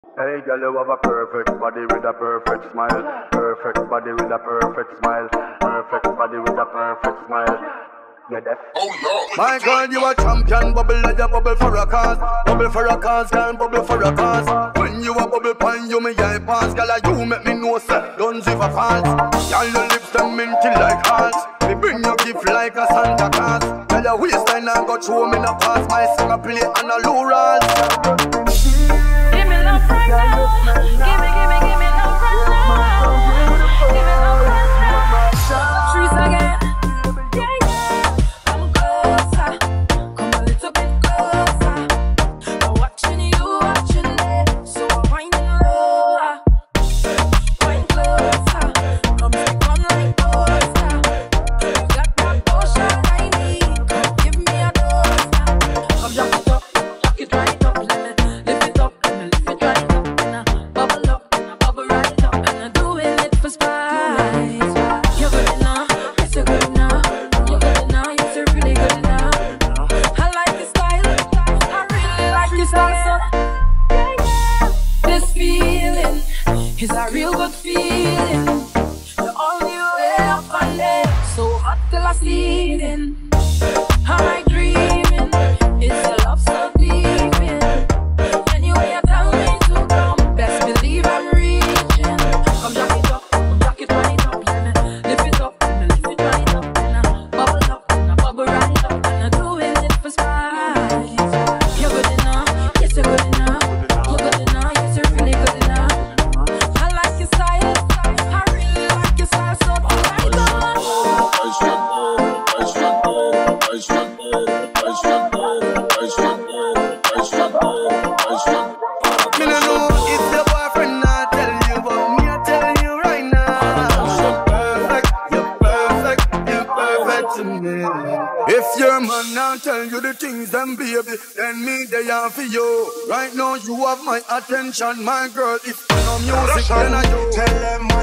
Hey girl, you have a perfect body with a perfect smile. Perfect body with a perfect smile. Perfect body with a perfect smile. Yeah, that's my girl, you a champion. Bubble like a bubble for a cause. Bubble for a cause, girl, bubble for a cause. When you a bubble pan, you me eye pass. Girl, you make me know say don't give a false. Girl, your lips them minty like hearts. Me bring your gift like a Santa Claus. Girl, your waistline and go through me no pass. My song a play and a low rolls. Give me love right now. Give me love right now. Give me love right now. Trees again. Yeah, yeah. Come closer. Come a little bit closer. I'm watching you, watching me. So I'm winding lower. Wind closer. Come like closer. You got that potion I need. Come give me a dose now. Come jack it up right up. Let me lift it up. Bubble right up, and I'm doing it for spice. You're good enough, yes you're good enough. You're good enough, yes you're really good enough. I like your style, I really like your style. This feeling is a real good feeling. The only way up on it, so hot till I'm sleeping. Am I dreaming? Is the love so deep in? Anyway, you tell me to come. Best believe I'm reaching. Come jack it up, come jack it right up. Let me lift it up, let me lift it right up. And I bubble up, and I bubble right up. And I'm doing it for spice. You're good enough, yes you're good enough. You're good enough, yes you're really good enough. I like your style, I really like your style. So right me no know if your boyfriend not tell you, but me I tell you right now. You're perfect to me. If your man not tell you the things, then baby, then me they are for you. Right now you have my attention, my girl. If no music, then I do. Tell them